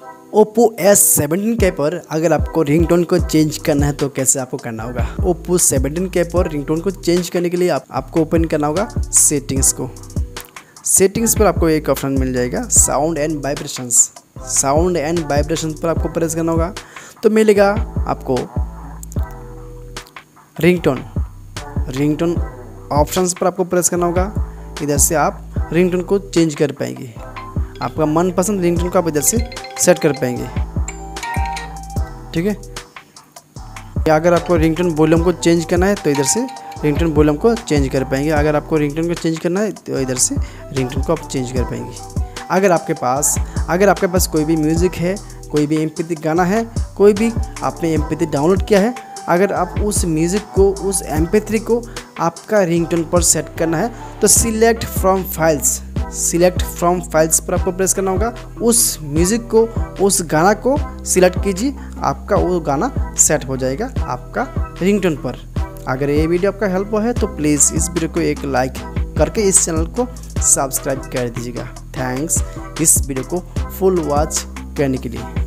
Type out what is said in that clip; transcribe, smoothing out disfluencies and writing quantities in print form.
Oppo S17 के पर अगर आपको रिंगटोन को चेंज करना है तो कैसे आपको करना होगा। Oppo 17 के पर रिंगटोन को चेंज करने के लिए आपको ओपन करना होगा सेटिंग्स को। सेटिंग्स पर आपको एक ऑप्शन मिल जाएगा sound and vibrations. Sound and vibrations पर आपको प्रेस करना होगा तो मिलेगा आपको रिंगटोन ऑप्शंस पर आपको प्रेस करना होगा। इधर से आप रिंगटोन को चेंज कर पाएंगे। आपका मनपसंद रिंगटोन को आप इधर से सेट कर पाएंगे। ठीक है। अगर आपको रिंगटोन वॉल्यूम को चेंज करना है तो इधर से रिंगटोन वॉल्यूम को चेंज कर पाएंगे। अगर आपको रिंगटोन को चेंज करना है तो इधर से रिंगटोन को आप चेंज कर पाएंगे। अगर आपके पास कोई भी म्यूज़िक है, कोई भी MP3 गाना है, कोई भी आपने MP3 डाउनलोड किया है, अगर आप उस म्यूज़िक को, उस MP3 को आपका रिंगटोन पर सेट करना है तो सिलेक्ट फ्रॉम फाइल्स पर आपको प्रेस करना होगा। उस म्यूज़िक को, उस गाना को सिलेक्ट कीजिए, आपका वो गाना सेट हो जाएगा आपका रिंगटोन पर। अगर ये वीडियो आपका हेल्प है तो प्लीज़ इस वीडियो को एक लाइक करके इस चैनल को सब्सक्राइब कर दीजिएगा। थैंक्स इस वीडियो को फुल वॉच करने के लिए।